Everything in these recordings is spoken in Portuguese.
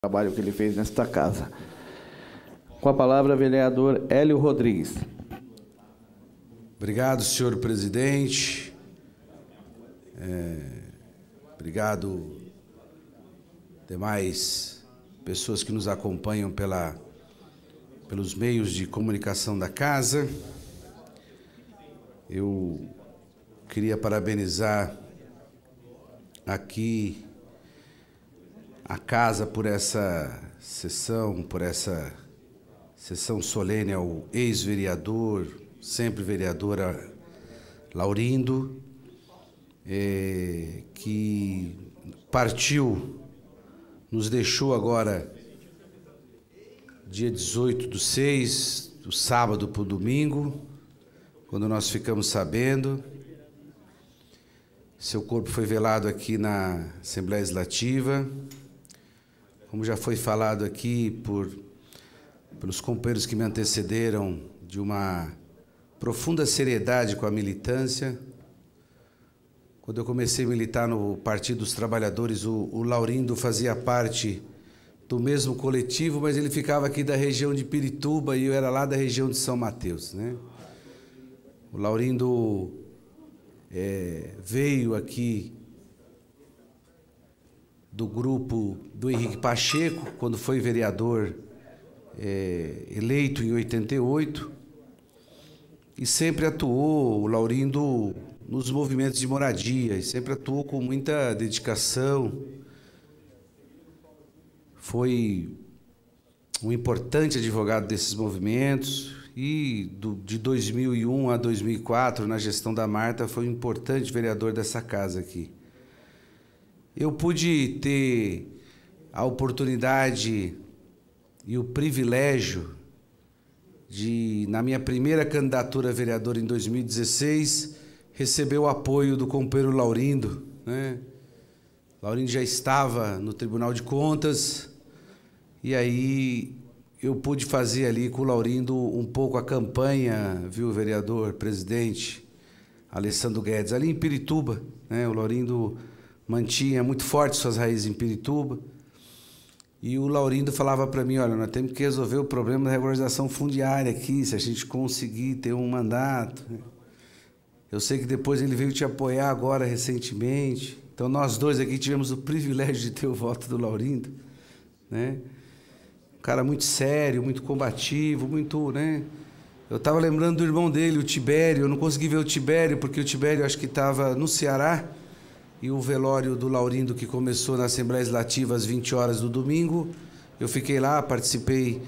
Trabalho que ele fez nesta casa. Com a palavra, vereador Hélio Rodrigues. Obrigado, senhor presidente. Obrigado, demais pessoas que nos acompanham pelos meios de comunicação da casa. Eu queria parabenizar aqui a casa por essa sessão solene ao ex-vereador, sempre vereadora Laurindo, que partiu, nos deixou agora dia 18/6, do sábado para o domingo, quando nós ficamos sabendo. Seu corpo foi velado aqui na Assembleia Legislativa. Como já foi falado aqui pelos companheiros que me antecederam, de uma profunda seriedade com a militância. Quando eu comecei a militar no Partido dos Trabalhadores, o Laurindo fazia parte do mesmo coletivo, mas ele ficava aqui da região de Pirituba e eu era lá da região de São Mateus, né? O Laurindo veio aqui do grupo do Henrique Pacheco, quando foi vereador eleito em 88, e sempre atuou, o Laurindo, nos movimentos de moradia, e sempre atuou com muita dedicação. Foi um importante advogado desses movimentos, e de 2001 a 2004, na gestão da Marta, foi um importante vereador dessa casa aqui. Eu pude ter a oportunidade e o privilégio de, na minha primeira candidatura a vereador em 2016, receber o apoio do companheiro Laurindo, né? Laurindo já estava no Tribunal de Contas, e aí eu pude fazer ali com o Laurindo um pouco a campanha, viu, vereador, presidente Alessandro Guedes, ali em Pirituba, né? O Laurindo mantinha muito forte suas raízes em Pirituba, e o Laurindo falava para mim: olha, nós temos que resolver o problema da regularização fundiária aqui, se a gente conseguir ter um mandato. Eu sei que depois ele veio te apoiar agora recentemente, então nós dois aqui tivemos o privilégio de ter o voto do Laurindo, né? Um cara muito sério, muito combativo, muito, né? Eu estava lembrando do irmão dele, o Tibério. Eu não consegui ver o Tibério, porque o Tibério acho que estava no Ceará, e o velório do Laurindo, que começou na Assembleia Legislativa às 20 horas do domingo, eu fiquei lá, participei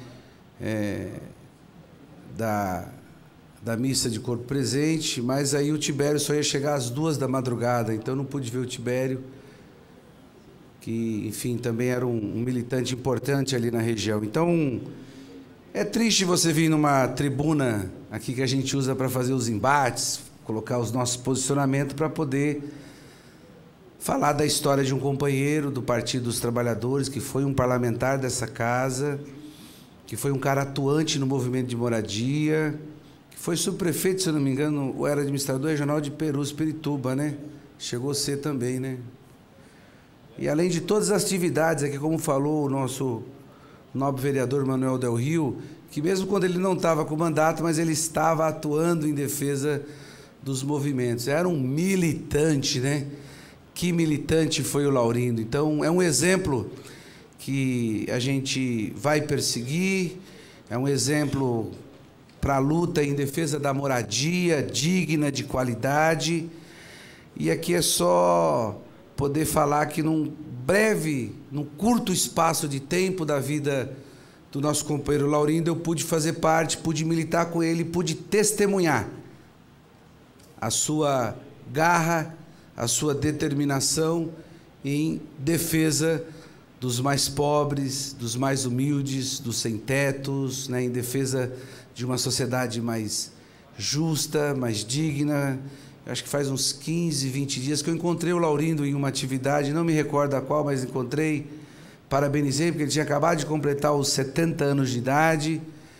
da missa de corpo presente, mas aí o Tibério só ia chegar às 2 da madrugada, então eu não pude ver o Tibério, que, enfim, também era um militante importante ali na região. Então, é triste você vir numa tribuna aqui que a gente usa para fazer os embates, colocar os nossos posicionamentos para poder falar da história de um companheiro do Partido dos Trabalhadores, que foi um parlamentar dessa casa, que foi um cara atuante no movimento de moradia, que foi subprefeito, se eu não me engano, ou era administrador regional de Perus, Pirituba, né? Chegou a ser também, né? E além de todas as atividades aqui, como falou o nosso nobre vereador Manuel Del Rio, que mesmo quando ele não estava com mandato, mas ele estava atuando em defesa dos movimentos. Era um militante, né? Que militante foi o Laurindo. Então, é um exemplo que a gente vai perseguir, é um exemplo para a luta em defesa da moradia digna, de qualidade. E aqui é só poder falar que num curto espaço de tempo da vida do nosso companheiro Laurindo, eu pude fazer parte, pude militar com ele, pude testemunhar a sua garra, a sua determinação em defesa dos mais pobres, dos mais humildes, dos sem-tetos, né, em defesa de uma sociedade mais justa, mais digna. Eu acho que faz uns 15, 20 dias que eu encontrei o Laurindo em uma atividade, não me recordo a qual, mas encontrei, parabenizei, porque ele tinha acabado de completar os 70 anos de idade,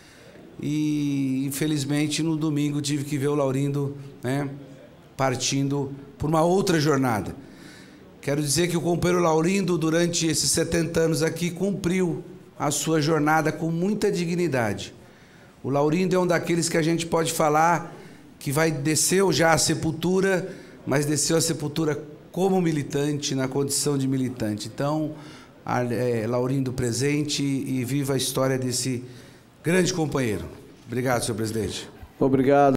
e infelizmente no domingo tive que ver o Laurindo, né, partindo por uma outra jornada. Quero dizer que o companheiro Laurindo, durante esses 70 anos aqui, cumpriu a sua jornada com muita dignidade. O Laurindo é um daqueles que a gente pode falar que desceu já à sepultura, mas desceu à sepultura como militante, na condição de militante. Então, Laurindo presente e viva a história desse grande companheiro. Obrigado, senhor presidente. Obrigado.